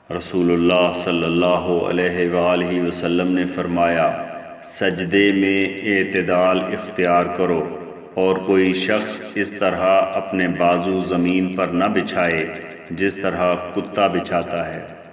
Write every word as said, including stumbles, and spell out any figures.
रसूलुल्लाह सल्लल्लाहु अलैहि वआलिहि वसल्लम ने फरमाया, सजदे में एतदाल इख्तियार करो और कोई शख्स इस तरह अपने बाजू ज़मीन पर न बिछाए जिस तरह कुत्ता बिछाता है।